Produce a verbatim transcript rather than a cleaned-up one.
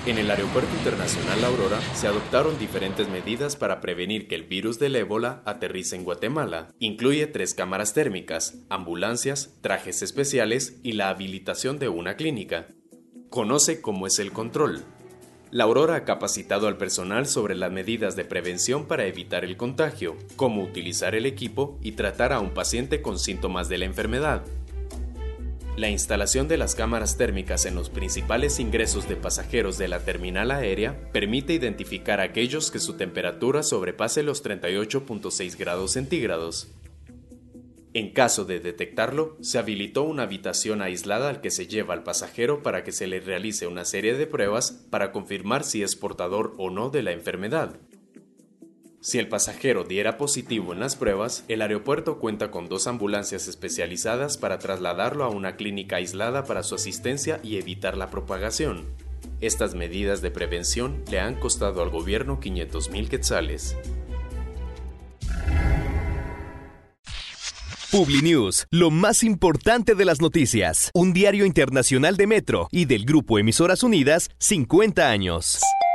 En el Aeropuerto Internacional La Aurora se adoptaron diferentes medidas para prevenir que el virus del ébola aterrice en Guatemala. Incluye tres cámaras térmicas, ambulancias, trajes especiales y la habilitación de una clínica. Conoce cómo es el control. La Aurora ha capacitado al personal sobre las medidas de prevención para evitar el contagio, cómo utilizar el equipo y tratar a un paciente con síntomas de la enfermedad. La instalación de las cámaras térmicas en los principales ingresos de pasajeros de la terminal aérea permite identificar a aquellos que su temperatura sobrepase los treinta y ocho punto seis grados centígrados. En caso de detectarlo, se habilitó una habitación aislada al que se lleva al pasajero para que se le realice una serie de pruebas para confirmar si es portador o no de la enfermedad. Si el pasajero diera positivo en las pruebas, el aeropuerto cuenta con dos ambulancias especializadas para trasladarlo a una clínica aislada para su asistencia y evitar la propagación. Estas medidas de prevención le han costado al gobierno quinientos mil quetzales. Publinews, lo más importante de las noticias. Un diario internacional de Metro y del Grupo Emisoras Unidas, cincuenta años.